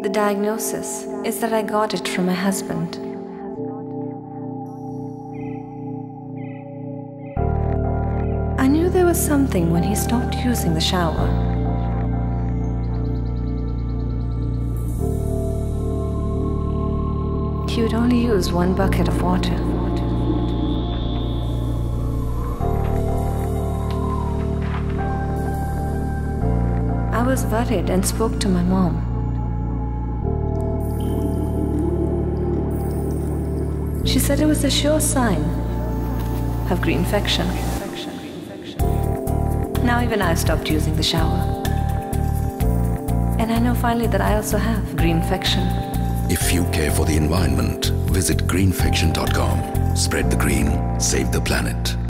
The diagnosis is that I got it from my husband. I knew there was something when he stopped using the shower. He would only use 1 bucket of water. I was worried and spoke to my mom. She said it was a sure sign of Greenfection. Now even I've stopped using the shower. And I know finally that I also have Greenfection. If you care for the environment, visit greenfection.com. Spread the green, save the planet.